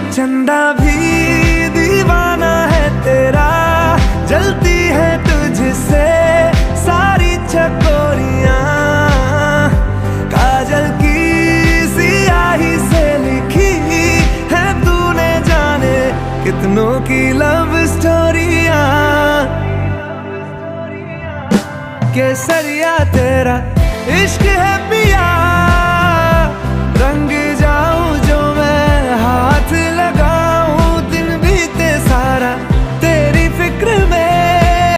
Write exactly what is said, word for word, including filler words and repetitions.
चंदा भी दीवाना है तेरा, जलती है तुझसे सारी चकोरियां। काजल की सियाही से लिखी है तूने जाने कितनों की लव स्टोरियां। केसरिया तेरा इश्क है पिया,